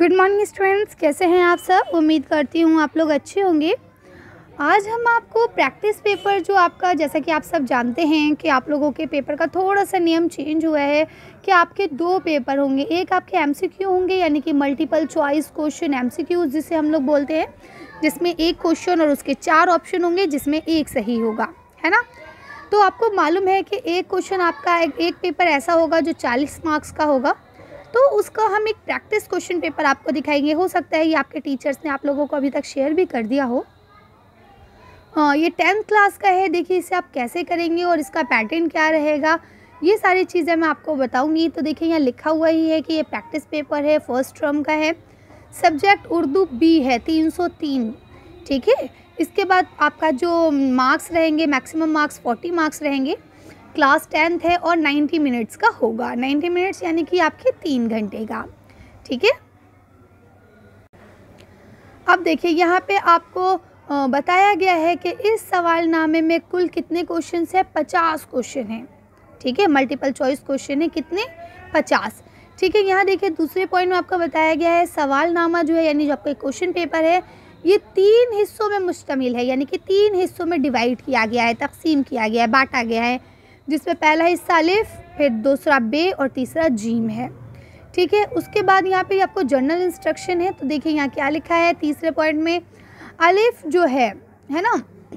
Good morning students, कैसे हैं आप सब। उम्मीद करती हूँ आप लोग अच्छे होंगे। आज हम आपको प्रैक्टिस पेपर जो आपका, जैसा कि आप सब जानते हैं कि आप लोगों के पेपर का थोड़ा सा नियम चेंज हुआ है कि आपके दो पेपर होंगे। एक आपके एमसीक्यू होंगे यानी कि मल्टीपल चॉइस क्वेश्चन एमसीक्यू जिसे हम लोग बोलते हैं, जिसमें एक क्वेश्चन और उसके 4 ऑप्शन होंगे जिसमें एक सही होगा, है ना। तो आपको मालूम है कि एक क्वेश्चन आपका एक पेपर ऐसा होगा जो 40 मार्क्स का होगा। तो उसका हम एक प्रैक्टिस क्वेश्चन पेपर आपको दिखाएंगे। हो सकता है ये आपके टीचर्स ने आप लोगों को अभी तक शेयर भी कर दिया हो। ये 10th क्लास का है। देखिए इसे आप कैसे करेंगे और इसका पैटर्न क्या रहेगा, ये सारी चीज़ें मैं आपको बताऊंगी। तो देखिए यहाँ लिखा हुआ ही है कि ये प्रैक्टिस पेपर है, फर्स्ट टर्म का है, सब्जेक्ट उर्दू बी है, 303, ठीक है। इसके बाद आपका जो मार्क्स रहेंगे, मैक्सिमम मार्क्स 40 मार्क्स रहेंगे, क्लास 10th है और 90 मिनट्स का होगा। 90 मिनट्स यानी कि आपके 3 घंटे का, ठीक है। अब देखिए यहाँ पे आपको बताया गया है कि इस सवालनामे में कुल कितने क्वेश्चन है, 50 क्वेश्चन हैं, ठीक है। मल्टीपल चॉइस क्वेश्चन है कितने, 50, ठीक है। यहाँ देखिए दूसरे पॉइंट में आपको बताया गया है सवालनामा जो है यानी जो आपका क्वेश्चन पेपर है ये 3 हिस्सों में मुश्तमिल है, यानी कि 3 हिस्सों में डिवाइड किया गया है, तकसीम किया गया है, बांटा गया है, जिसमें पहला हिस्सा अलिफ, फिर दूसरा बे और तीसरा जीम है, ठीक है। उसके बाद यहाँ पे आपको जर्नल इंस्ट्रक्शन है। तो देखिए यहाँ क्या लिखा है तीसरे पॉइंट में, अलिफ जो है ना,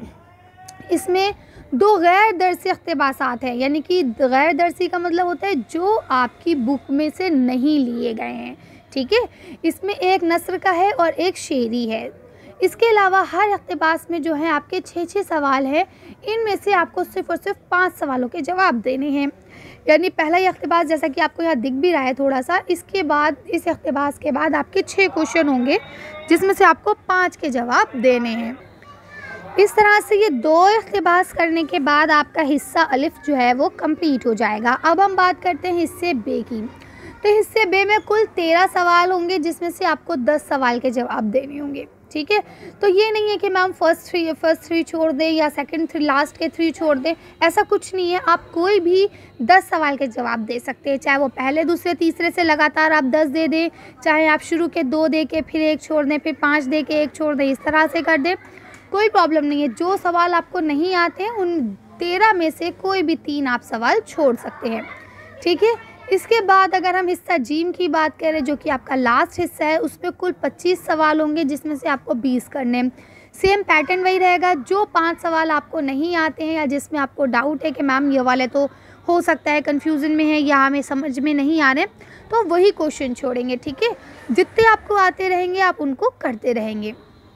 इसमें 2 गैर दरसी इक़्तिबासात हैं, यानी कि गैर दरसी का मतलब होता है जो आपकी बुक में से नहीं लिए गए हैं, ठीक है। इसमें एक नस्र का है और एक शेरी है। इसके अलावा हर इक़्तिबास में जो है आपके 6 सवाल है, इनमें से आपको सिर्फ़ और सिर्फ 5 सवालों के जवाब देने हैं। यानी पहला इक़्तिबास जैसा कि आपको यहाँ दिख भी रहा है थोड़ा सा, इसके बाद इस इक़्तिबास के बाद आपके 6 क्वेश्चन होंगे जिसमें से आपको 5 के जवाब देने हैं। इस तरह से ये 2 इक़्तिबास करने के बाद आपका हिस्सा अलिफ जो है वो कंप्लीट हो जाएगा। अब हम बात करते हैं हिस्से बे की। तो हिस्से बे में कुल 13 सवाल होंगे जिसमें से आपको 10 सवाल के जवाब देने होंगे, ठीक है। तो ये नहीं है कि मैम फर्स्ट थ्री छोड़ दें या सेकंड 3 लास्ट के 3 छोड़ दें, ऐसा कुछ नहीं है। आप कोई भी 10 सवाल के जवाब दे सकते हैं, चाहे वो पहले दूसरे तीसरे से लगातार आप 10 दे दें, चाहे आप शुरू के 2 दे के फिर 1 छोड़ दें, फिर 5 दे के 1 छोड़ दें, इस तरह से कर दें, कोई प्रॉब्लम नहीं है। जो सवाल आपको नहीं आते हैं उन 13 में से कोई भी 3 आप सवाल छोड़ सकते हैं, ठीक है। इसके बाद अगर हम हिस्सा जीम की बात करें जो कि आपका लास्ट हिस्सा है, उसमें कुल 25 सवाल होंगे जिसमें से आपको 20 करने हैं। सेम पैटर्न वही रहेगा। जो 5 सवाल आपको नहीं आते हैं या जिसमें आपको डाउट है कि मैम ये वाले तो हो सकता है कन्फ्यूज़न में है या हमें समझ में नहीं आ रहे, तो वही क्वेश्चन छोड़ेंगे, ठीक है। जितने आपको आते रहेंगे आप उनको करते रहेंगे।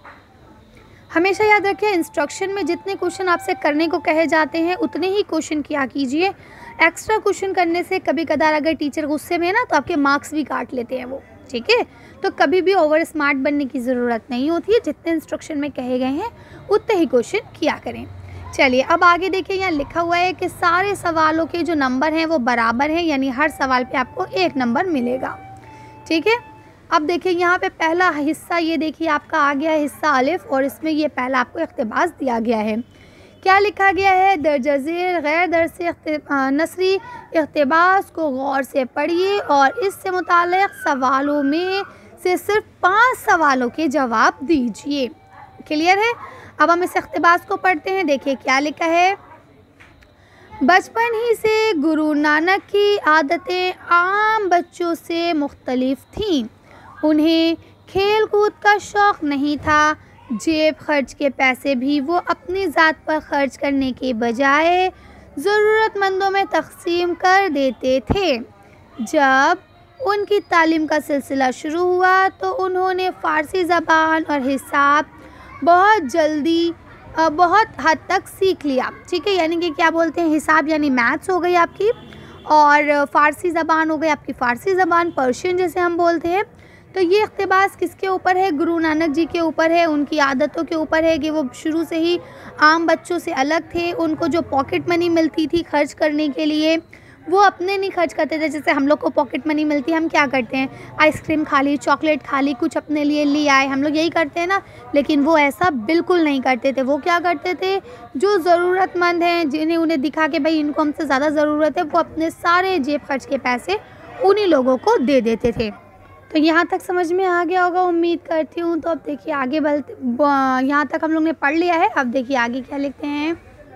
हमेशा याद रखिए इंस्ट्रक्शन में जितने क्वेश्चन आपसे करने को कहे जाते हैं उतने ही क्वेश्चन किया कीजिए। एक्स्ट्रा क्वेश्चन करने से कभी कदार अगर टीचर गुस्से में है ना तो आपके मार्क्स भी काट लेते हैं वो, ठीक है। तो कभी भी ओवर स्मार्ट बनने की ज़रूरत नहीं होती है, जितने इंस्ट्रक्शन में कहे गए हैं उतने ही क्वेश्चन किया करें। चलिए अब आगे देखिए, यहाँ लिखा हुआ है कि सारे सवालों के जो नंबर हैं वो बराबर हैं, यानी हर सवाल पे आपको 1 नंबर मिलेगा, ठीक है। अब देखिए यहाँ पे पहला हिस्सा ये देखिए आपका आ गया हिस्सा अलिफ, और इसमें ये पहला आपको इक़्तिबास दिया गया है। क्या लिखा गया है, दरजज़ेर गैर दरसी नसरी इक़्तिबास को गौर से पढ़िए और इससे मुताल्लिक़ सवालों में से सिर्फ 5 सवालों के जवाब दीजिए। क्लियर है। अब हम इस इक़्तिबास को पढ़ते हैं। देखिए क्या लिखा है, बचपन ही से गुरु नानक की आदतें आम बच्चों से मुख्तलिफ थीं। उन्हें खेल कूद का शौक़ नहीं था। जेब खर्च के पैसे भी वो अपनी ज़ात पर खर्च करने के बजाय ज़रूरतमंदों में तक़सीम कर देते थे। जब उनकी तालीम का सिलसिला शुरू हुआ तो उन्होंने फ़ारसी ज़बान और हिसाब बहुत जल्दी बहुत हद तक सीख लिया, ठीक है। यानी कि क्या बोलते हैं, हिसाब यानी मैथ्स हो गई आपकी, और फ़ारसी ज़बान हो गई आपकी फ़ारसी ज़बान, पर्शियन जैसे हम बोलते हैं। तो ये इक़्तिबास किसके ऊपर है, गुरु नानक जी के ऊपर है। उनकी आदतों के ऊपर है कि वो शुरू से ही आम बच्चों से अलग थे। उनको जो पॉकेट मनी मिलती थी खर्च करने के लिए वो अपने नहीं खर्च करते थे। जैसे हम लोग को पॉकेट मनी मिलती है, हम क्या करते हैं, आइसक्रीम खा ली, चॉकलेट खा ली, कुछ अपने लिए ले आए, हम लोग यही करते हैं ना। लेकिन वो ऐसा बिल्कुल नहीं करते थे। वो क्या करते थे, जो ज़रूरतमंद हैं, जिन्हें उन्हें दिखा के भाई इनको हमसे ज़्यादा ज़रूरत है, वो अपने सारे जेब खर्च के पैसे उन्हीं लोगों को दे देते थे। तो यहाँ तक समझ में आ गया होगा उम्मीद करती हूँ। तो अब देखिए आगे बढ़ते, यहाँ तक हम लोग ने पढ़ लिया है। अब देखिए आगे क्या लिखते हैं।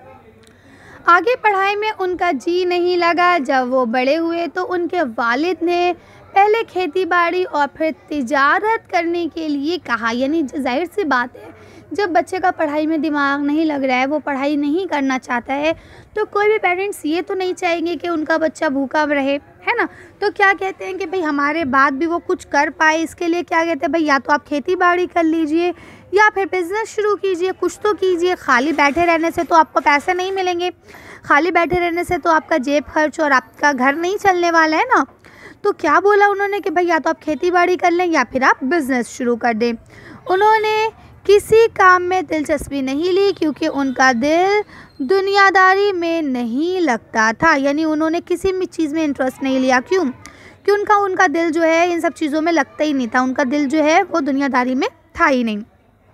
आगे पढ़ाई में उनका जी नहीं लगा। जब वो बड़े हुए तो उनके वालिद ने पहले खेती बाड़ी और फिर तिजारत करने के लिए कहा। यानी जाहिर सी बात है, जब बच्चे का पढ़ाई में दिमाग नहीं लग रहा है, वो पढ़ाई नहीं करना चाहता है, तो कोई भी पेरेंट्स ये तो नहीं चाहेंगे कि उनका बच्चा भूखा रहे, है ना। तो क्या कहते हैं कि भाई हमारे बाद भी वो कुछ कर पाए, इसके लिए क्या कहते हैं भाई, या तो आप खेती बाड़ी कर लीजिए या फिर बिज़नेस शुरू कीजिए, कुछ तो कीजिए। खाली बैठे रहने से तो आपको पैसे नहीं मिलेंगे, खाली बैठे रहने से तो आपका जेब खर्च और आपका घर नहीं चलने वाला है ना। तो क्या बोला उन्होंने कि भाई या तो आप खेती बाड़ी कर लें या फिर आप बिज़नेस शुरू कर दें। उन्होंने किसी काम में दिलचस्पी नहीं ली क्योंकि उनका दिल दुनियादारी में नहीं लगता था। यानी उन्होंने किसी भी चीज़ में इंटरेस्ट नहीं लिया। क्यों? क्योंकि उनका दिल जो है इन सब चीज़ों में लगता ही नहीं था, उनका दिल जो है वो दुनियादारी में था ही नहीं।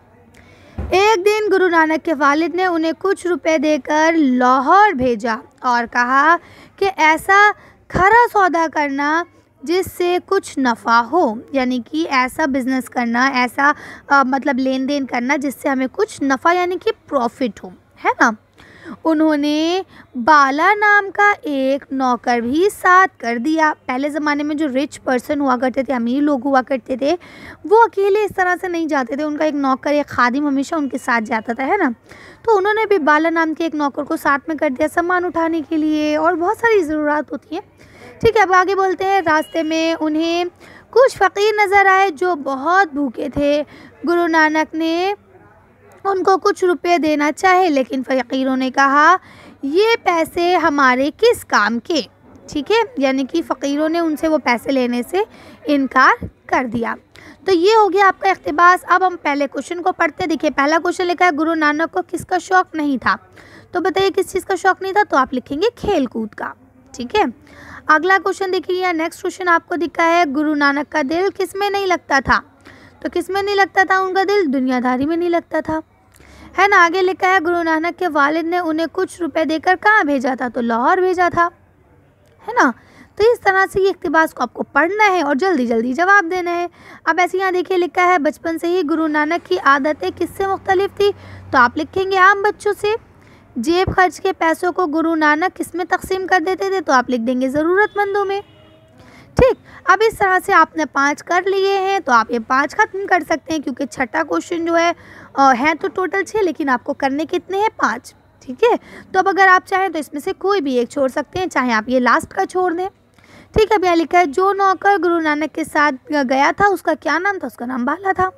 एक दिन गुरु नानक के वालिद ने उन्हें कुछ रुपए देकर लाहौर भेजा और कहा कि ऐसा खरा सौदा करना जिससे कुछ नफ़ा हो। यानी कि ऐसा बिज़नेस करना, ऐसा मतलब लेन देन करना जिससे हमें कुछ नफ़ा यानी कि प्रॉफिट हो, है ना। उन्होंने बाला नाम का एक नौकर भी साथ कर दिया। पहले ज़माने में जो रिच पर्सन हुआ करते थे, अमीर लोग हुआ करते थे, वो अकेले इस तरह से नहीं जाते थे, उनका एक नौकर, एक खादिम हमेशा उनके साथ जाता था, है ना। तो उन्होंने भी बाला नाम के एक नौकर को साथ में कर दिया सामान उठाने के लिए, और बहुत सारी ज़रूरत होती है। ठीक है, अब आगे बोलते हैं। रास्ते में उन्हें कुछ फ़कीर नज़र आए जो बहुत भूखे थे। गुरु नानक ने उनको कुछ रुपए देना चाहे, लेकिन फ़कीरों ने कहा ये पैसे हमारे किस काम के। ठीक है, यानी कि फ़कीरों ने उनसे वो पैसे लेने से इनकार कर दिया। तो ये हो गया आपका इक़्तिबास। अब हम पहले क्वेश्चन को पढ़ते हैं। देखिए पहला क्वेश्चन लिखा है गुरु नानक को किसका शौक़ नहीं था। तो बताइए किस चीज़ का शौक़ नहीं था, तो आप लिखेंगे खेल कूद का। ठीक है, अगला क्वेश्चन देखिए, नेक्स्ट क्वेश्चन आपको दिखा है गुरु नानक का दिल किस में नहीं लगता था। तो किस में नहीं लगता था उनका दिल? दुनियादारी में नहीं लगता था, है ना। आगे लिखा है गुरु नानक के वालिद ने उन्हें कुछ रुपए देकर कहाँ भेजा था, तो लाहौर भेजा था, है ना। तो इस तरह से ये इक़्तिबास को आपको पढ़ना है और जल्दी जल्दी जवाब देना है। अब ऐसे यहाँ देखिए लिखा है बचपन से ही गुरु नानक की आदतें किससे मुख्तलिफ थी, तो आप लिखेंगे आम बच्चों से। जेब खर्च के पैसों को गुरु नानक किस में तकसीम कर देते थे, तो आप लिख देंगे ज़रूरतमंदों में। ठीक, अब इस तरह से आपने 5 कर लिए हैं, तो आप ये 5 ख़त्म कर सकते हैं, क्योंकि छठा क्वेश्चन जो है तो टोटल 6, लेकिन आपको करने कितने हैं? 5। ठीक है, तो अब अगर आप चाहें तो इसमें से कोई भी एक छोड़ सकते हैं, चाहे आप ये लास्ट का छोड़ दें। ठीक है, अब यहाँ लिखा है जो नौकर गुरु नानक के साथ गया था उसका क्या नाम था, उसका नाम बाला था,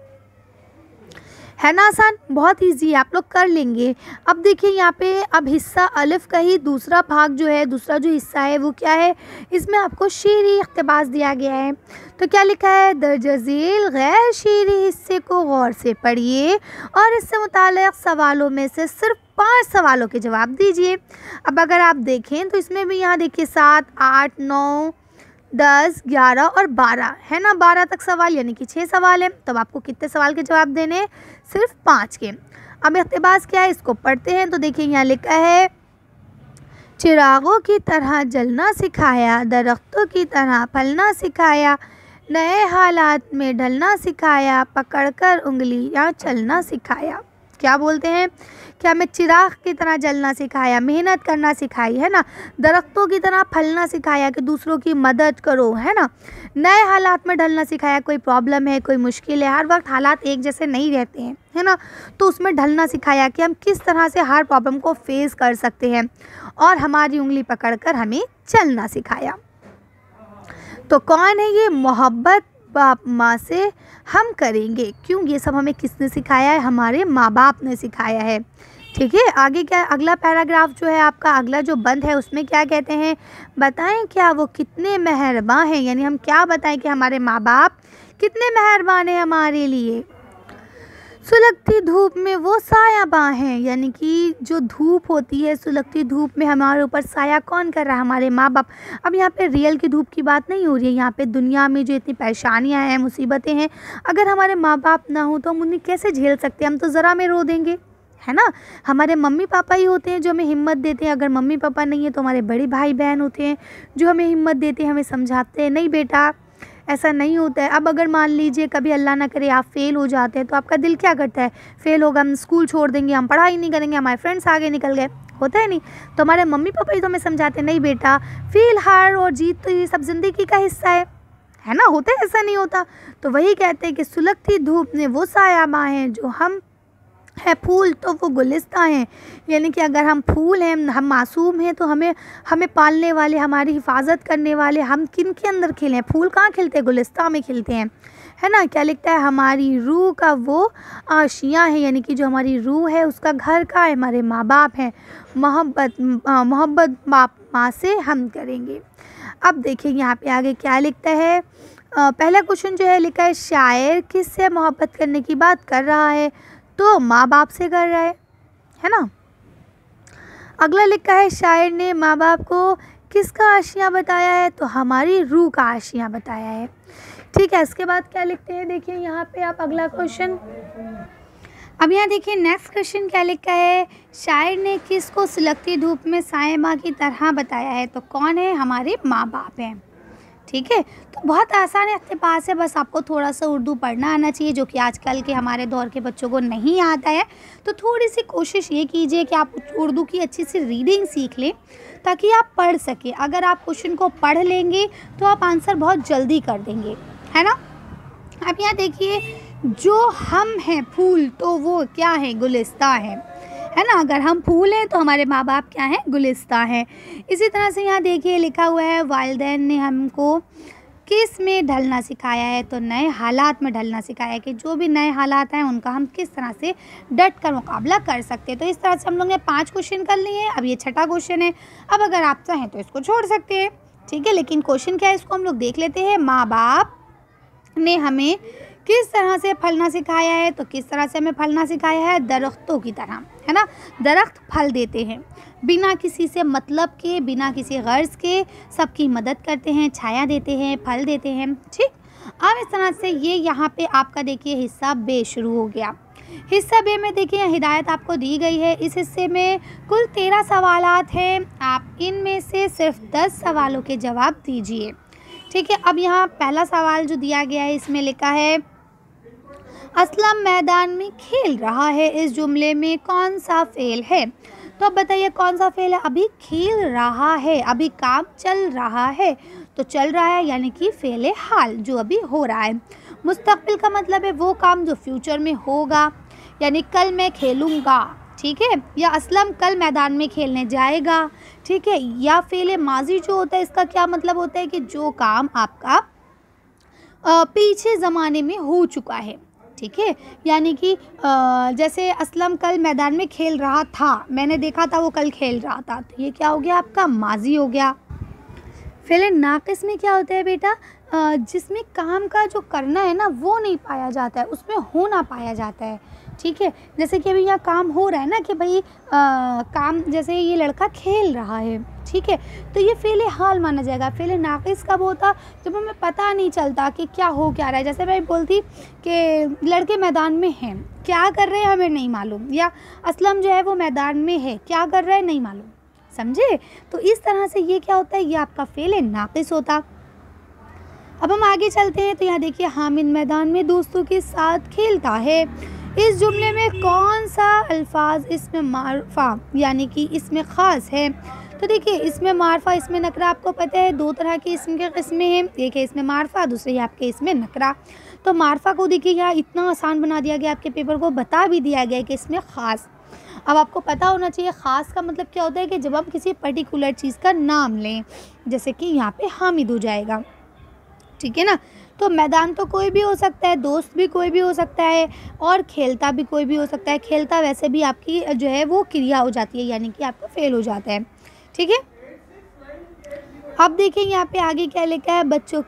है ना। आसान, बहुत ईजी है, आप लोग कर लेंगे। अब देखिए यहाँ पे अब हिस्सा अलिफ का ही दूसरा भाग जो है, दूसरा जो हिस्सा है वो क्या है, इसमें आपको शेरी इक़्तिबास दिया गया है। तो क्या लिखा है, दर्ज झील गैर शेरी हिस्से को गौर से पढ़िए और इससे मुताल्लिक़ सवालों में से सिर्फ 5 सवालों के जवाब दीजिए। अब अगर आप देखें तो इसमें भी यहाँ देखिए 7, 8, 9, 10, 11 और 12 है ना, 12 तक सवाल, यानी कि 6 सवाल हैं। तब आपको कितने सवाल के जवाब देने हैं? सिर्फ 5 के। अब इक़्तिबास क्या है, इसको पढ़ते हैं। तो देखिए यहाँ लिखा है चिरागों की तरह जलना सिखाया, दरख्तों की तरह फलना सिखाया, नए हालात में ढलना सिखाया, पकड़कर उंगलियां चलना सिखाया। क्या बोलते हैं कि हमें चिराग की तरह जलना सिखाया, मेहनत करना सिखाई, है ना। दरख्तों की तरह फलना सिखाया कि दूसरों की मदद करो, है ना। नए हालात में ढलना सिखाया, कोई प्रॉब्लम है, कोई मुश्किल है, हर वक्त हालात एक जैसे नहीं रहते हैं, है ना। तो उसमें ढलना सिखाया कि हम किस तरह से हर प्रॉब्लम को फेस कर सकते हैं, और हमारी उंगली पकड़कर हमें चलना सिखाया। तो कौन है ये? मोहब्बत बाप माँ से हम करेंगे। क्यों? ये सब हमें किसने सिखाया है? हमारे माँ बाप ने सिखाया है। ठीक है, आगे क्या, अगला पैराग्राफ जो है आपका, अगला जो बंद है उसमें क्या कहते हैं, बताएं क्या वो कितने मेहरबान हैं। यानी हम क्या बताएं कि हमारे माँ बाप कितने मेहरबान हैं हमारे लिए। सुलगती धूप में वो सायाबां हैं, यानी कि जो धूप होती है, सुलगती धूप में हमारे ऊपर साया कौन कर रहा है? हमारे माँ बाप। अब यहाँ पे रियल की धूप की बात नहीं हो रही है, यहाँ पे दुनिया में जो इतनी परेशानियाँ हैं, मुसीबतें हैं, अगर हमारे माँ बाप ना हो तो हम उन्हें कैसे झेल सकते हैं? हम तो ज़रा में रो देंगे, है ना। हमारे मम्मी पापा ही होते हैं जो हमें हिम्मत देते हैं। अगर मम्मी पापा नहीं है तो हमारे बड़े भाई बहन होते हैं जो हमें हिम्मत देते हैं, हमें समझाते हैं, नहीं बेटा ऐसा नहीं होता है। अब अगर मान लीजिए कभी अल्लाह ना करे आप फेल हो जाते हैं तो आपका दिल क्या करता है, फेल होगा हम स्कूल छोड़ देंगे, हम पढ़ाई नहीं करेंगे, हमारे फ्रेंड्स आगे निकल गए, होता है नहीं। तो हमारे मम्मी पापा ही तो हमें समझाते हैं, नहीं बेटा फेल हार और जीत तो ये सब ज़िंदगी का हिस्सा है ना, होता है, ऐसा नहीं होता। तो वही कहते हैं कि सुलगती धूप में वो साया माँ हैं, जो हम है फूल तो वो गुलिस्तां हैं। यानी कि अगर हम फूल हैं, हम मासूम हैं, तो हमें पालने वाले, हमारी हिफाजत करने वाले, हम किन के अंदर खिले हैं, फूल कहाँ खिलते हैं, गुलिस्तां में खिलते हैं, है ना। क्या लिखता है, हमारी रूह का वो आशियाँ है, यानी कि जो हमारी रूह है उसका घर का है, हमारे माँ बाप हैं, मोहब्बत बाप माँ से हम करेंगे। अब देखिए यहाँ पे आगे क्या लिखता है। पहला क्वेश्चन जो है लिखा है, शायर किससे मोहब्बत करने की बात कर रहा है, तो माँ बाप से कर रहा है ना। अगला लिखा है, शायर ने माँ बाप को किसका आशियाँ बताया है, तो हमारी रूह का आशियाँ बताया है। ठीक है, इसके बाद क्या लिखते हैं, देखिए यहाँ पे आप अगला क्वेश्चन। अब यहाँ देखिए नेक्स्ट क्वेश्चन क्या लिखा है, शायर ने किसको सुलगती धूप में साए माँ की तरह बताया है, तो कौन है, हमारे माँ बाप हैं। ठीक है, तो बहुत आसान है आपके पास है, बस आपको थोड़ा सा उर्दू पढ़ना आना चाहिए, जो कि आजकल के हमारे दौर के बच्चों को नहीं आता है। तो थोड़ी सी कोशिश ये कीजिए कि आप उर्दू की अच्छी सी रीडिंग सीख लें ताकि आप पढ़ सकें। अगर आप क्वेश्चन को पढ़ लेंगे तो आप आंसर बहुत जल्दी कर देंगे, है ना। अब यहाँ देखिए, जो हम हैं फूल तो वो क्या है, गुलिस्तां है ना। अगर हम फूल हैं तो हमारे माँ बाप क्या हैं, गुलिस्तां हैं। इसी तरह से यहाँ देखिए लिखा हुआ है, वालिदैन ने हमको किस में ढलना सिखाया है, तो नए हालात में ढलना सिखाया है, कि जो भी नए हालात हैं उनका हम किस तरह से डट कर मुकाबला कर सकते हैं। तो इस तरह से हम लोग ने 5 क्वेश्चन कर लिए हैं। अब ये छठा क्वेश्चन है। अब अगर आप चाहें तो इसको छोड़ सकते हैं, ठीक है, लेकिन क्वेश्चन क्या है इसको हम लोग देख लेते हैं। माँ बाप ने हमें किस तरह से फलना सिखाया है, तो किस तरह से हमें फलना सिखाया है, दरख्तों की तरह, है ना। दरख्त फल देते हैं, बिना किसी से मतलब के, बिना किसी गर्ज के सबकी मदद करते हैं, छाया देते हैं, फल देते हैं। ठीक, अब इस तरह से ये यहाँ पे आपका देखिए हिस्सा बे शुरू हो गया। हिस्सा बे में देखिए हिदायत आपको दी गई है। इस हिस्से में कुल 13 सवालात हैं, आप इनमें से सिर्फ 10 सवालों के जवाब दीजिए। ठीक है, अब यहाँ पहला सवाल जो दिया गया है इसमें लिखा है, असलम मैदान में खेल रहा है, इस जुमले में कौन सा फेल है। तो अब बताइए कौन सा फेल है, अभी खेल रहा है, अभी काम चल रहा है, तो चल रहा है यानी कि फेल हाल जो अभी हो रहा है। मुस्तकबिल का मतलब है वो काम जो फ्यूचर में होगा, यानी कल मैं खेलूँगा, ठीक है, या असलम कल मैदान में खेलने जाएगा, ठीक है। या फेल माजी जो होता है इसका क्या मतलब होता है कि जो काम आपका पीछे ज़माने में हो चुका है, ठीक है। यानी कि जैसे असलम कल मैदान में खेल रहा था, मैंने देखा था वो कल खेल रहा था, तो ये क्या हो गया आपका माजी हो गया। फ़िल नाक़िस में क्या होता है बेटा, जिसमें काम का जो करना है ना वो नहीं पाया जाता है, उसमें होना पाया जाता है, ठीक है। जैसे कि अभी यहाँ काम हो रहा है ना कि भाई काम, जैसे ये लड़का खेल रहा है, ठीक है, तो ये फ़ेल हाल माना जाएगा। फ़ेल नाक़िस कब होता, जब हमें पता नहीं चलता कि क्या हो क्या रहा है। जैसे मैं बोलती कि लड़के मैदान में हैं, क्या कर रहे हैं हमें नहीं मालूम, या असलम जो है वो मैदान में है, क्या कर रहा है नहीं मालूम, समझे। तो इस तरह से ये क्या होता है, ये आपका फ़ेल नाक़िस होता। अब हम आगे चलते हैं, तो यहाँ देखिए, हामिद मैदान में दोस्तों के साथ खेलता है, इस जुमले में कौन सा अल्फाज इसमें मारफा यानी कि इसमें ख़ास है। तो देखिए इसमें मारफा, इसमें नकरा, आपको पता है 2 तरह की इसम के किस्में हैं, एक है इसमें मारफा, दूसरी है आपके इसमें नकरा। तो मारफा को देखिए यहाँ इतना आसान बना दिया गया, आपके पेपर को बता भी दिया गया कि इसमें ख़ास। अब आपको पता होना चाहिए ख़ास का मतलब क्या होता है, कि जब हम किसी पर्टिकुलर चीज़ का नाम लें, जैसे कि यहाँ पे हामिद हो जाएगा, ठीक है ना। तो मैदान तो कोई भी हो सकता है, दोस्त भी कोई भी हो सकता है, और खेलता भी कोई भी हो सकता है। खेलता वैसे भी आपकी जो है वो क्रिया हो जाती है, यानी कि आपका फेल हो जाता है, ठीक है। अब देखिए यहाँ पे आगे क्या लिखा है, बच्चों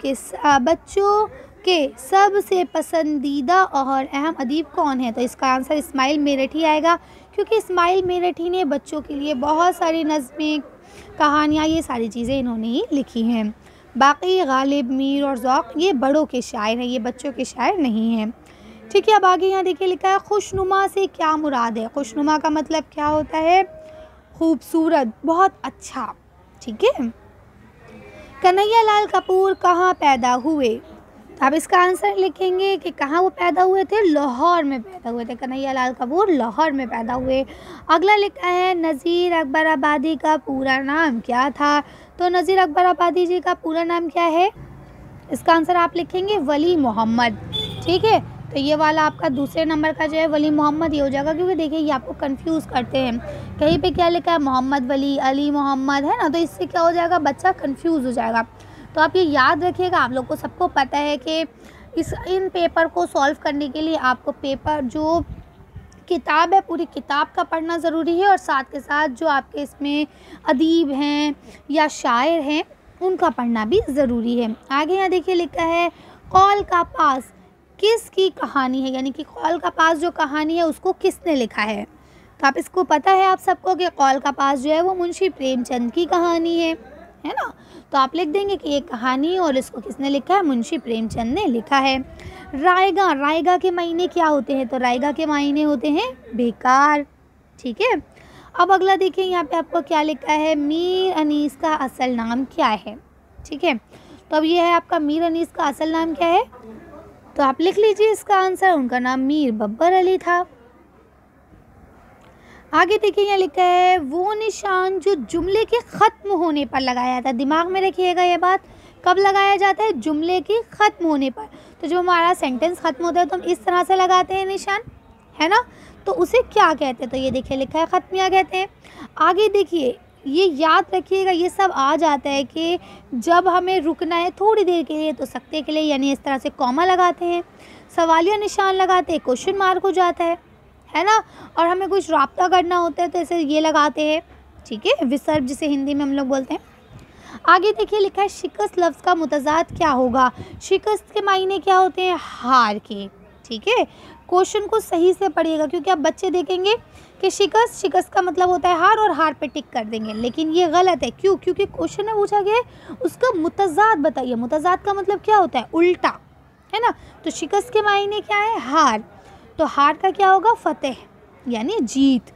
के सबसे पसंदीदा और अहम अदीब कौन है। तो इसका आंसर इस्माइल मेरठी आएगा, क्योंकि इस्माइल मेरठी ने बच्चों के लिए बहुत सारी नज़में, कहानियाँ, ये सारी चीज़ें इन्होंने ही लिखी हैं। बाकी गालिब, मीर और ज़ौक़ ये बड़ों के शायर हैं, ये बच्चों के शायर नहीं हैं, ठीक है। अब आगे यहाँ देखिए लिखा है, खुशनुमा से क्या मुराद है। खुशनुमा का मतलब क्या होता है, खूबसूरत, बहुत अच्छा, ठीक है। कन्हैया लाल कपूर कहाँ पैदा हुए। तो आप इसका आंसर लिखेंगे कि कहाँ वो पैदा हुए थे, लाहौर में पैदा हुए थे। कन्हैया लाल कपूर लाहौर में पैदा हुए। अगला लिखा है नज़ीर अकबर आबादी का पूरा नाम क्या था। तो नज़ीर अकबर आबादी जी का पूरा नाम क्या है, इसका आंसर आप लिखेंगे वली मोहम्मद। ठीक है, तो ये वाला आपका दूसरे नंबर का जो है वली मोहम्मद ये हो जाएगा, क्योंकि देखिए ये आपको कंफ्यूज करते हैं, कहीं पे क्या लिखा है मोहम्मद वली, अली मोहम्मद, है ना, तो इससे क्या हो जाएगा, बच्चा कंफ्यूज हो जाएगा। तो आप ये याद रखिएगा, आप लोग को सबको पता है कि इन पेपर को सॉल्व करने के लिए आपको पेपर जो किताब है पूरी किताब का पढ़ना ज़रूरी है, और साथ के साथ जो आपके इसमें अदीब हैं या शायर हैं उनका पढ़ना भी ज़रूरी है। आगे यहाँ देखिए लिखा है कौल का पास किसकी कहानी है, यानी कि कौल का पास जो कहानी है उसको किसने लिखा है। तो आप इसको पता है आप सबको कि कौल का पास जो है वो मुंशी प्रेमचंद की कहानी है ना। तो आप लिख देंगे कि ये कहानी और इसको किसने लिखा है, मुंशी प्रेमचंद ने लिखा है। रायगा, रायगा के महीने क्या होते हैं, तो रायगा के महीने होते हैं बेकार। ठीक है, अब अगला देखिए यहाँ पे आपको क्या लिखा है, मीर अनीस का असल नाम क्या है। ठीक है, तो अब ये है आपका मीर अनीस का असल नाम क्या है, तो आप लिख लीजिए इसका आंसर, उनका नाम मीर बब्बर अली था। आगे देखिए यहाँ लिखा है वो निशान जो जुमले के ख़त्म होने पर लगाया था। दिमाग में रखिएगा ये बात, कब लगाया जाता है, जुमले के ख़त्म होने पर। तो जब हमारा सेंटेंस ख़त्म होता है तो हम इस तरह से लगाते हैं निशान, है ना, तो उसे क्या कहते हैं, तो ये देखिए लिखा है ख़त्मिया कहते हैं। आगे देखिए ये याद रखिएगा, ये सब आ जाता है कि जब हमें रुकना है थोड़ी देर के लिए तो सकते के लिए, यानी इस तरह से कॉमा लगाते हैं, सवालिया निशान लगाते हैं, क्वेश्चन मार्क हो जाता है ना, और हमें कुछ राब्ता करना होता है तो ऐसे ये लगाते हैं। ठीक है, विसर्ग जिसे हिंदी में हम लोग बोलते हैं। आगे देखिए लिखा है शिकस्त लफ्ज़ का मुतज़ाद क्या होगा। शिकस्त के मायने क्या होते हैं, हार के। ठीक है, क्वेश्चन को सही से पढ़िएगा, क्योंकि आप बच्चे देखेंगे कि शिकस्त का मतलब होता है हार, और हार पे टिक कर देंगे, लेकिन ये गलत है। क्यों, क्योंकि क्वेश्चन में पूछा गया है उसका मुतज़ाद बताइए। मुतज़ाद का मतलब क्या होता है, उल्टा, है ना। तो शिकस्त के मायने क्या है, हार, तो हार का क्या होगा, फतेह यानी जीत।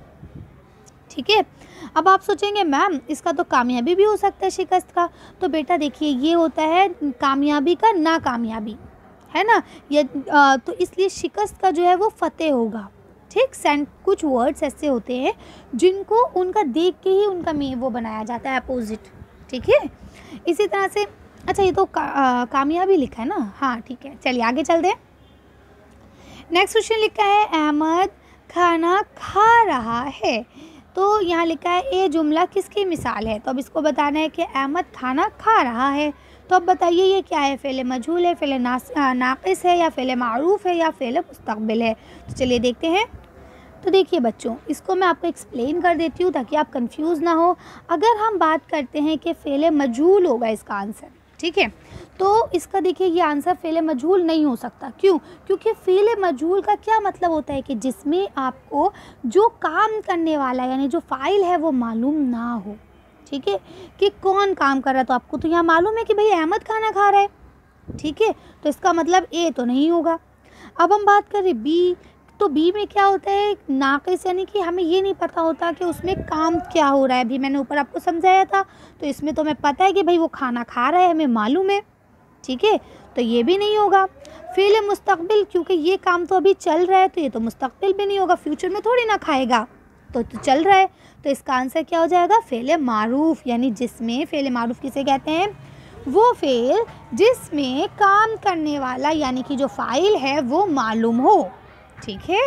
ठीक है, अब आप सोचेंगे मैम इसका तो कामयाबी भी हो सकता है शिकस्त का, तो बेटा देखिए ये होता है कामयाबी का नाकामयाबी, है ना, ये तो इसलिए शिकस्त का जो है वो फतेह होगा। ठीक, कुछ वर्ड्स ऐसे होते हैं जिनको उनका देख के ही उनका वो बनाया जाता है अपोजिट। ठीक है, इसी तरह से अच्छा ये तो कामयाबी लिखा है ना, हाँ ठीक है, चलिए आगे चलते हैं। नेक्स्ट क्वेश्चन लिखा है अहमद खाना खा रहा है। तो यहाँ लिखा है ये जुमला किसकी मिसाल है, तो अब इसको बताना है कि अहमद खाना खा रहा है। तो अब बताइए ये क्या है, फ़ेल मजहूल है, फ़ेल नाक़िस है, या फ़ेल मारूफ़ है, या फ़ेल मुस्तक़बिल है। तो चलिए देखते हैं। तो देखिए बच्चों, इसको मैं आपको एक्सप्लेन कर देती हूँ ताकि आप कंफ्यूज ना हो। अगर हम बात करते हैं कि फ़ेल मजहूल होगा इसका आंसर, ठीक है, तो इसका देखिए ये आंसर फ़ेल मजहूल नहीं हो सकता। क्यों, क्योंकि फ़ेल मजहूल का क्या मतलब होता है कि जिसमें आपको जो काम करने वाला यानी जो फ़ाइल है वो मालूम ना हो। ठीक है, कि कौन काम कर रहा है, तो आपको तो यहाँ मालूम है कि भाई अहमद खाना खा रहा है। ठीक है, तो इसका मतलब ए तो नहीं होगा। अब हम बात करें बी, तो बी में क्या होता है, नाक़िस, यानी कि हमें ये नहीं पता होता कि उसमें काम क्या हो रहा है। अभी मैंने ऊपर आपको समझाया था, तो इसमें तो हमें पता है कि भाई वो खाना खा रहा है, हमें मालूम है। ठीक है, तो ये भी नहीं होगा। फ़ेल मुस्तक़बिल, क्योंकि ये काम तो अभी चल रहा है, तो ये तो मुस्तक़बिल भी नहीं होगा, फ्यूचर में थोड़ी ना खाएगा, तो चल रहा है। तो इसका आंसर क्या हो जाएगा, फ़ेल मारूफ़, यानी जिसमें, फ़ेल मारूफ़ किसे कहते हैं, वो फ़ेल जिसमें काम करने वाला यानी कि जो फ़ाइल है वो मालूम हो। ठीक है,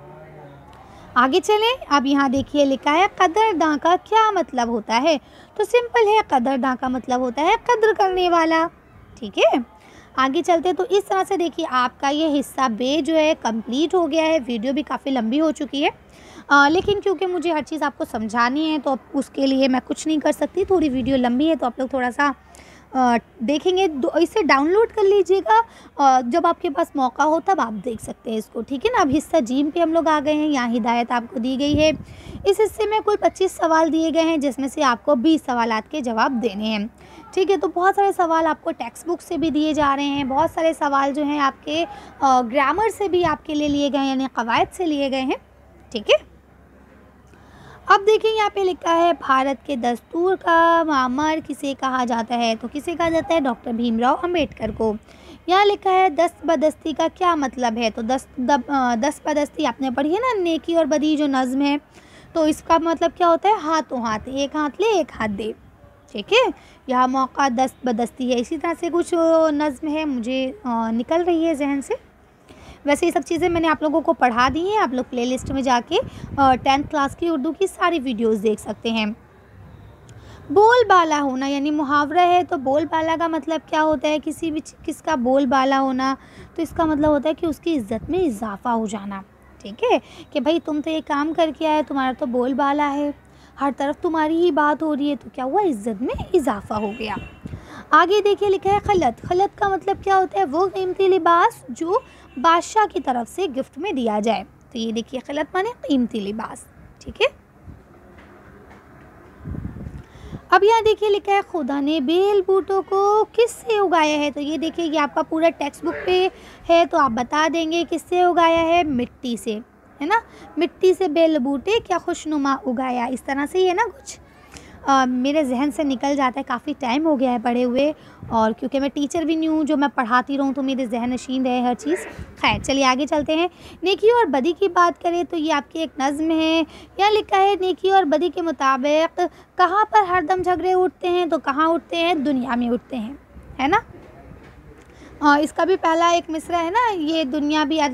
आगे चलें। अब यहाँ देखिए लिखा है कदरदां का क्या मतलब होता है, तो सिंपल है, कदरदां का मतलब होता है कद्र करने वाला। ठीक है, आगे चलते तो इस तरह से देखिए आपका ये हिस्सा बे जो है कंप्लीट हो गया है। वीडियो भी काफ़ी लंबी हो चुकी है, लेकिन क्योंकि मुझे हर चीज़ आपको समझानी है तो उसके लिए मैं कुछ नहीं कर सकती, थोड़ी वीडियो लंबी है तो आप लोग थोड़ा सा देखेंगे। इसे डाउनलोड कर लीजिएगा, जब आपके पास मौका हो तब आप देख सकते हैं इसको। ठीक है ना, अब हिस्सा जीम पे हम लोग आ गए हैं, यहाँ हिदायत आपको दी गई है। इस हिस्से में कुल 25 सवाल दिए गए हैं, जिसमें से आपको 20 सवालात के जवाब देने हैं। ठीक है, तो बहुत सारे सवाल आपको टेक्स्ट बुक से भी दिए जा रहे हैं, बहुत सारे सवाल जो हैं आपके ग्रामर से भी आपके लिए लिए गए हैं, यानी कवायद से लिए गए हैं। ठीक है, अब देखिए यहाँ पे लिखा है भारत के दस्तूर का मामर किसे कहा जाता है, तो किसे कहा जाता है, डॉक्टर भीमराव अंबेडकर को। यहाँ लिखा है दस्तबदस्ती का क्या मतलब है, तो दस्तबदस्ती आपने पढ़ी है ना, नेकी और बदी जो नज़्म है, तो इसका मतलब क्या होता है, हाथों हाथ, एक हाथ ले एक हाथ दे, ठीक है। यह मौका दस्तबदस्ती है। इसी तरह से कुछ नज़्म है, मुझे निकल रही है जहन से। वैसे ये सब चीज़ें मैंने आप लोगों को पढ़ा दी हैं, आप लोग प्लेलिस्ट में जाके 10th क्लास की उर्दू की सारी वीडियोस देख सकते हैं। बोलबाला होना यानी मुहावरा है, तो बोलबाला का मतलब क्या होता है, किसी भी किसका बोलबाला होना, तो इसका मतलब होता है कि उसकी इज़्ज़त में इजाफा हो जाना, ठीक है, कि भाई तुम तो ये काम करके आए, तुम्हारा तो बोलबाला है, हर तरफ तुम्हारी ही बात हो रही है, तो क्या हुआ, इज़्ज़त में इजाफा हो गया। आगे देखिए लिखा है खलत। खलत का मतलब क्या होता है, वो कीमती लिबास जो बादशाह की तरफ से गिफ्ट में दिया जाए, तो ये देखिए खलत माने कीमती लिबास, ठीक है। अब यहाँ देखिए लिखा है खुदा ने बेल बूटों को किससे उगाया है, तो ये देखिए ये आपका पूरा टेक्स्ट बुक पे है, तो आप बता देंगे किससे उगाया है, मिट्टी से, है ना, मिट्टी से बेल बूटे क्या खुशनुमा उगाया, इस तरह से ही है ना कुछ। मेरे जहन से निकल जाता है, काफ़ी टाइम हो गया है पढ़े हुए, और क्योंकि मैं टीचर भी नहीं हूँ जो मैं पढ़ाती रहूँ, तो मेरे जहन नशीन है हर चीज़। खैर चलिए आगे चलते हैं। नेकी और बदी की बात करें तो ये आपकी एक नज़्म है। यहाँ लिखा है नेकी और बदी के मुताबिक कहाँ पर हरदम झगड़े उठते हैं, तो कहाँ उठते हैं, दुनिया में उठते हैं, है ना। इसका भी पहला एक मिसरा है ना, ये दुनिया भी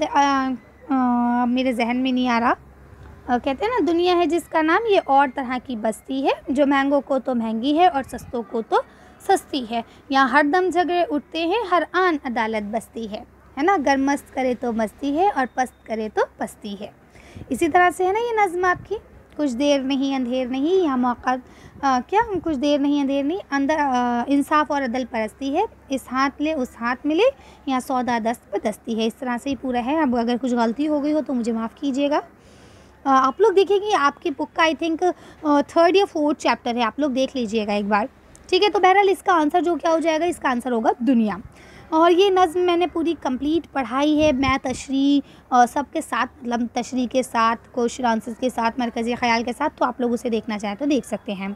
मेरे जहन में नहीं आ रहा। कहते हैं ना, दुनिया है जिसका नाम, ये और तरह की बस्ती है, जो महंगों को तो महंगी है और सस्तों को तो सस्ती है। यहाँ हरदम झगड़े उठते हैं, हर आन अदालत बस्ती है ना, गर मस्त करे तो मस्ती है और पस्त करे तो पस्ती है। इसी तरह से है ना ये नज़्म आपकी, कुछ देर नहीं अंधेर नहीं, यहाँ मौका कुछ देर नहीं अंधेर नहीं, अंदर इंसाफ और अदल परस्ती है, इस हाथ ले उस हाथ मिले, यहाँ सौदा दस्त पर दस्ती है। इस तरह से ही पूरा है। अब अगर कुछ गलती हो गई हो तो मुझे माफ़ कीजिएगा। आप लोग देखेंगे आपकी बुक का आई थिंक 3rd या 4th चैप्टर है, आप लोग देख लीजिएगा एक बार, ठीक है। तो बहरहाल इसका आंसर जो क्या हो जाएगा, इसका आंसर होगा दुनिया। और ये नज़्म मैंने पूरी कंप्लीट पढ़ाई है, मैं तशरीह सबके साथ, मतलब तशरीह के साथ, क्वेश्चन आंसर्स के साथ, मरकज़ी ख़याल के साथ, तो आप लोग उसे देखना चाहें तो देख सकते हैं।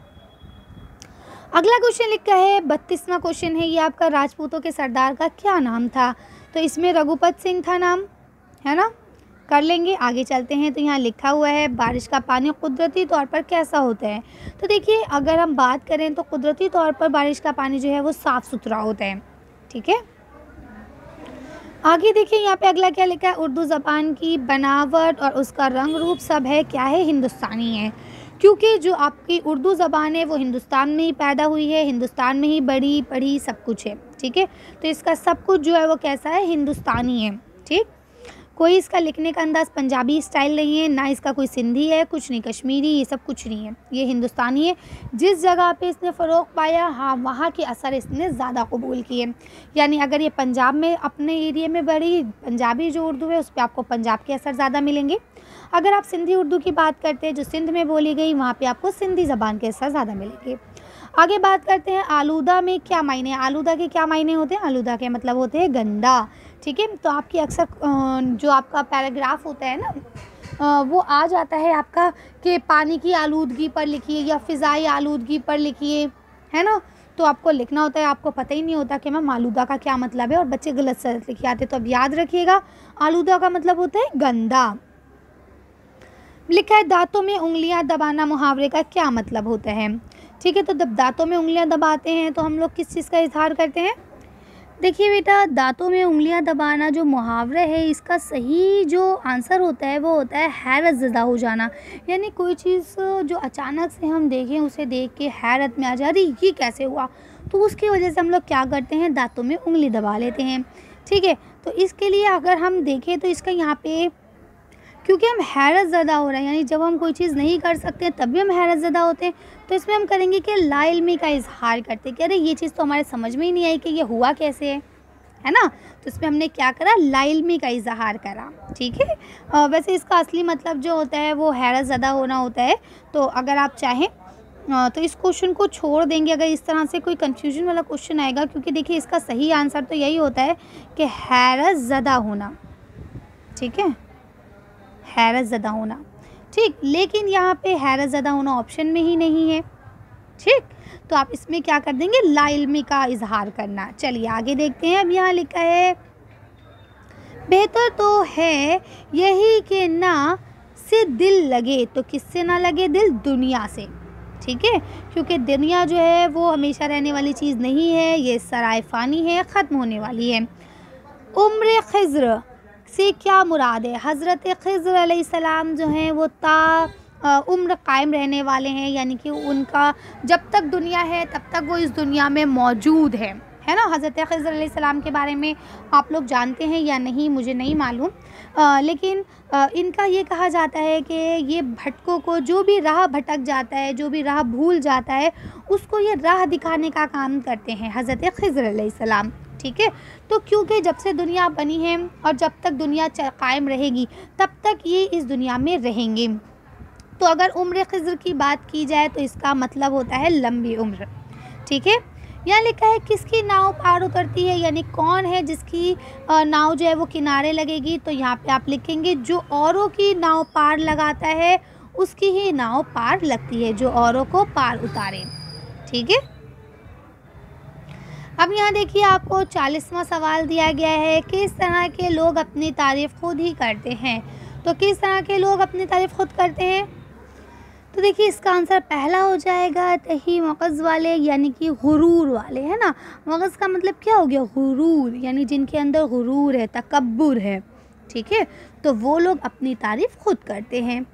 अगला क्वेश्चन लिखा है 32वां क्वेश्चन है ये आपका, राजपूतों के सरदार का क्या नाम था, तो इसमें रघुपत सिंह था नाम, है ना, कर लेंगे। आगे चलते हैं, तो यहाँ लिखा हुआ है बारिश का पानी कुदरती तौर पर कैसा होता है, तो देखिए अगर हम बात करें तो कुदरती तौर पर बारिश का पानी जो है वो साफ़ सुथरा होता है, ठीक है। आगे देखिए यहाँ पे अगला क्या लिखा है, उर्दू ज़बान की बनावट और उसका रंग रूप सब है क्या है, हिंदुस्तानी है, क्योंकि जो आपकी उर्दू ज़बान है वो हिंदुस्तान में ही पैदा हुई है, हिंदुस्तान में ही बढ़ी पढ़ी सब कुछ है, ठीक है। तो इसका सब कुछ जो है वो कैसा है, हिंदुस्तानी है, ठीक। कोई इसका लिखने का अंदाज़ पंजाबी स्टाइल नहीं है, ना इसका कोई सिंधी है, कुछ नहीं कश्मीरी, ये सब कुछ नहीं है, ये हिंदुस्तानी है। जिस जगह पे इसने फ़रोग़ पाया, हाँ वहाँ के असर इसने ज़्यादा कबूल किए। यानी अगर ये पंजाब में अपने एरिया में बढ़ी, पंजाबी जो उर्दू है उस पर आपको पंजाब के असर ज़्यादा मिलेंगे। अगर आप सिंधी उर्दू की बात करते हैं, जो सिंध में बोली गई, वहाँ पर आपको सिंधी ज़बान के असर ज़्यादा मिलेंगे। आगे बात करते हैं आलूदा में क्या मायने, आलूदा के क्या मायने होते हैं, आलूदा के मतलब होते हैं गंदा, ठीक है। तो आपकी अक्सर जो आपका पैराग्राफ होता है ना, वो आ जाता है आपका कि पानी की आलूदगी पर लिखिए या फ़िज़ाई आलूदगी पर लिखिए, है ना। तो आपको लिखना होता है, आपको पता ही नहीं होता कि मैम आलूदा का क्या मतलब है, और बच्चे गलत से लिखे आते। तो अब याद रखिएगा, आलूदा का मतलब होता है गंदा। लिखा है दांतों में उंगलियां दबाना मुहावरे का क्या मतलब होता है, ठीक है। तो जब दांतों में उंगलियां दबाते हैं तो हम लोग किस चीज़ का इजहार करते हैं, देखिए बेटा, दांतों में उंगलियां दबाना जो मुहावरा है, इसका सही जो आंसर होता है वो होता है हैरत ज़दा हो जाना। यानी कोई चीज़ जो अचानक से हम देखें, उसे देख के हैरत में आ जा रही, ये कैसे हुआ, तो उसकी वजह से हम लोग क्या करते हैं, दांतों में उंगली दबा लेते हैं, ठीक है। तो इसके लिए अगर हम देखें तो इसका यहाँ पे, क्योंकि हम हैरत ज़दा हो रहे हैं, यानी जब हम कोई चीज़ नहीं कर सकते तब भी हम हैरत ज़दा होते हैं, तो इसमें हम करेंगे कि लाइल्मी का इजहार करते कि अरे ये चीज़ तो हमारे समझ में ही नहीं आई कि ये हुआ कैसे है ना। तो इसमें हमने क्या करा, लाइल्मी का इजहार करा, ठीक है। वैसे इसका असली मतलब जो होता है वो हैरत ज़दा होना होता है। तो अगर आप चाहें तो इस क्वेश्चन को छोड़ देंगे अगर इस तरह से कोई कन्फ्यूजन वाला क्वेश्चन आएगा, क्योंकि देखिए इसका सही आंसर तो यही होता है कि हैरत ज़दा होना, ठीक है, हैरत ज़दा होना, ठीक। लेकिन यहाँ पे हैरत ज़दा होना ऑप्शन में ही नहीं है, ठीक। तो आप इसमें क्या कर देंगे, ला इल्मी का इजहार करना। चलिए आगे देखते हैं। अब यहाँ लिखा है बेहतर तो है यही कि ना से दिल लगे, तो किससे ना लगे दिल, दुनिया से, ठीक है। क्योंकि दुनिया जो है वो हमेशा रहने वाली चीज़ नहीं है, ये सराय फ़ानी है, ख़त्म होने वाली है। उम्र खिज़्र से क्या मुराद है, हज़रत खिज़्र अलैहिस्सलाम जो हैं वो उम्र कायम रहने वाले हैं, यानी कि उनका जब तक दुनिया है तब तक वो इस दुनिया में मौजूद है ना। हज़रत खिज़्र अलैहिस्सलाम के बारे में आप लोग जानते हैं या नहीं मुझे नहीं मालूम, लेकिन इनका ये कहा जाता है कि ये भटकों को, जो भी राह भटक जाता है, जो भी राह भूल जाता है, उसको ये राह दिखाने का काम करते हैं हज़रत खिज़्र अलैहिस्सलाम, ठीक है। तो क्योंकि जब से दुनिया बनी है और जब तक दुनिया कायम रहेगी तब तक ये इस दुनिया में रहेंगे। तो अगर उम्र खिज़्र की बात की जाए तो इसका मतलब होता है लंबी उम्र, ठीक है। यहाँ लिखा है किसकी नाव पार उतरती है, यानी कौन है जिसकी नाव जो है वो किनारे लगेगी। तो यहाँ पे आप लिखेंगे जो औरों की नाव पार लगाता है उसकी ही नाव पार लगती है, जो औरों को पार उतारे, ठीक है। अब यहाँ देखिए आपको 40वां सवाल दिया गया है, किस तरह के लोग अपनी तारीफ़ खुद ही करते हैं। तो किस तरह के लोग अपनी तारीफ़ खुद करते हैं, तो देखिए इसका आंसर पहला हो जाएगा तही मग़ज़ वाले, यानी कि गुरूर वाले, है ना। मग़ज़ का मतलब क्या हो गया, गुरूर, यानी जिनके अंदर गुरूर है, तकब्बुर है, ठीक है। तो वो लोग अपनी तारीफ़ खुद करते हैं।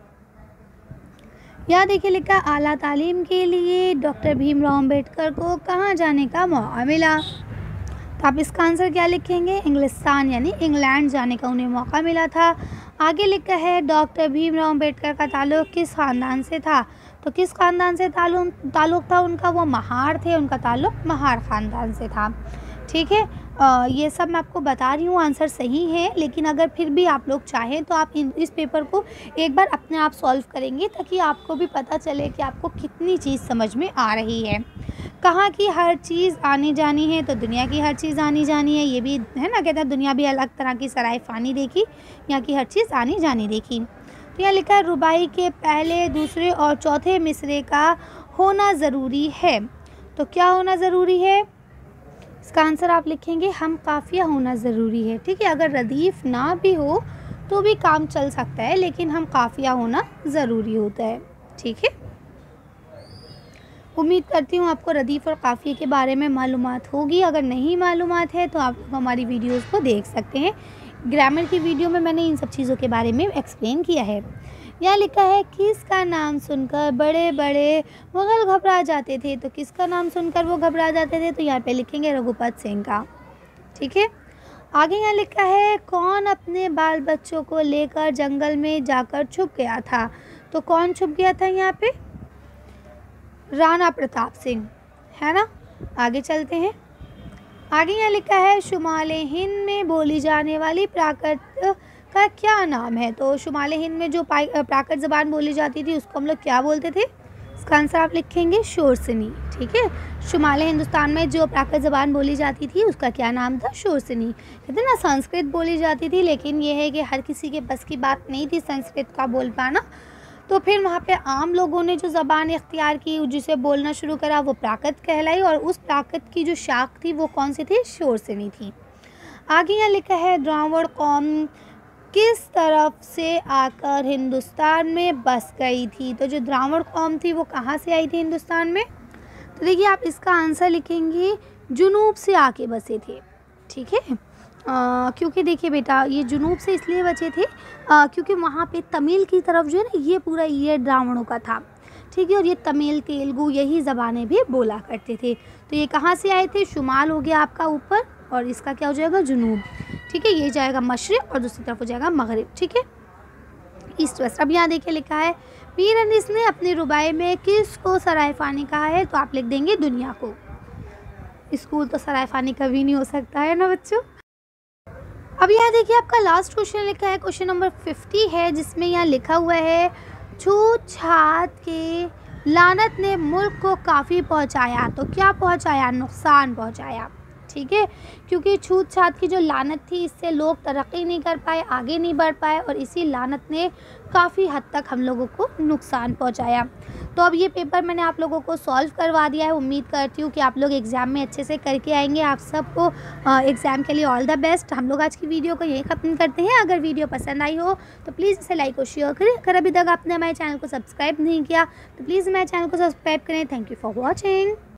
यहाँ देखिए लिखा आला तालीम के लिए डॉक्टर भीमराव अम्बेडकर को कहाँ जाने का मौका मिला। तो आप इसका आंसर क्या लिखेंगे, इंग्लिस्तान यानी इंग्लैंड जाने का उन्हें मौका मिला था। आगे लिखा है डॉक्टर भीमराव अम्बेडकर का ताल्लुक़ किस ख़ानदान से था। तो किस ख़ानदान से ताल्लुक़ था उनका, वो महार थे, उनका ताल्लुक़ महार ख़ानदान से था, ठीक है। ये सब मैं आपको बता रही हूँ, आंसर सही है, लेकिन अगर फिर भी आप लोग चाहें तो आप इस पेपर को एक बार अपने आप सॉल्व करेंगे ताकि आपको भी पता चले कि आपको कितनी चीज़ समझ में आ रही है। कहाँ की हर चीज़ आनी जानी है, तो दुनिया की हर चीज़ आनी जानी है, ये भी है ना, कहते हैं दुनिया भी अलग तरह की सराय फ़ानी देखी, यहाँ की हर चीज़ आनी जानी देखी। तो यहाँ लिखा है रुबाई के पहले, दूसरे और चौथे मिसरे का होना ज़रूरी है। तो क्या होना ज़रूरी है, इसका आंसर आप लिखेंगे हम काफ़िया होना ज़रूरी है, ठीक है। अगर रदीफ़ ना भी हो तो भी काम चल सकता है, लेकिन हम काफ़िया होना ज़रूरी होता है, ठीक है। उम्मीद करती हूँ आपको रदीफ़ और काफ़िए के बारे में मालूमात होगी। अगर नहीं मालूमात है तो आप हमारी वीडियोज़ को देख सकते हैं। ग्रामर की वीडियो में मैंने इन सब चीज़ों के बारे में एक्सप्लेन किया है। यहाँ लिखा है किसका नाम सुनकर बड़े बड़े मुग़ल घबरा जाते थे। तो किसका नाम सुनकर वो घबरा जाते थे, तो यहाँ पे लिखेंगे रघुपत सिंह का, ठीक है। आगे यहाँ लिखा है कौन अपने बाल बच्चों को लेकर जंगल में जाकर छुप गया था। तो कौन छुप गया था यहाँ पे, राणा प्रताप सिंह, है ना। आगे चलते हैं। आगे यहाँ लिखा है शुमाल हिंद में बोली जाने वाली प्राकृत का क्या नाम है। तो शुमाल हिंद में जो प्राकृत ज़बान बोली जाती थी उसको हम लोग क्या बोलते थे, इसका आंसर आप लिखेंगे शोरसनी, ठीक है। शुमाल हिंदुस्तान में जो प्राकृत ज़बान बोली जाती थी उसका क्या नाम था, शोरसनी। कहते हैं ना संस्कृत बोली जाती थी, लेकिन ये है कि हर किसी के बस की बात नहीं थी संस्कृत का बोल पाना, तो फिर वहाँ पे आम लोगों ने जो ज़बान इख्तियार की, जिसे बोलना शुरू करा, वो प्राकृत कहलाई, और उस प्राकृत की जो शाख थी वो कौन सी थी, शोरसनी थी। आगे यहाँ लिखा है द्राविड़ कौम किस तरफ से आकर हिंदुस्तान में बस गई थी। तो जो द्राविड़ कौम थी वो कहाँ से आई थी हिंदुस्तान में, तो देखिए आप इसका आंसर लिखेंगे जुनूब से आके बसे थे, ठीक है। क्योंकि देखिए बेटा ये जुनूब से इसलिए बचे थे क्योंकि वहाँ पे तमिल की तरफ जो है ना ये पूरा ये द्राविड़ों का था, ठीक है। और ये तमिल तेलुगु यही ज़बानें भी बोला करते थे। तो ये कहाँ से आए थे, शुमाल हो गया आपका ऊपर, और इसका क्या हो जाएगा जुनूब, ठीक है। ये जाएगा मशरिक़ और दूसरी तरफ हो जाएगा मगरिब, ठीक है, ईस्ट वेस्ट। अब यहाँ देखिए लिखा है मीर अनीस ने अपनी रुबाई में किस को सराय फ़ानी कहा है। तो आप लिख देंगे दुनिया को। स्कूल तो सराय फ़ानी कभी नहीं हो सकता है ना बच्चों। अब यहाँ देखिए आपका लास्ट क्वेश्चन लिखा है, क्वेश्चन नंबर 50 है, जिसमें यहाँ लिखा हुआ है छूत छात के लानत ने मुल्क को काफ़ी पहुँचाया। तो क्या पहुँचाया, नुकसान पहुँचाया, ठीक है, क्योंकि छूत छात की जो लानत थी इससे लोग तरक्की नहीं कर पाए, आगे नहीं बढ़ पाए और इसी लानत ने काफ़ी हद तक हम लोगों को नुकसान पहुंचाया। तो अब ये पेपर मैंने आप लोगों को सॉल्व करवा दिया है। उम्मीद करती हूँ कि आप लोग एग्ज़ाम में अच्छे से करके आएंगे। आप सबको एग्ज़ाम के लिए ऑल द बेस्ट। हम लोग आज की वीडियो को यहीं ख़त्म करते हैं। अगर वीडियो पसंद आई हो तो प्लीज़ इसे लाइक और शेयर करें। अगर अभी तक आपने हमारे चैनल को सब्सक्राइब नहीं किया तो प्लीज़ हमारे चैनल को सब्सक्राइब करें। Thank you for watching.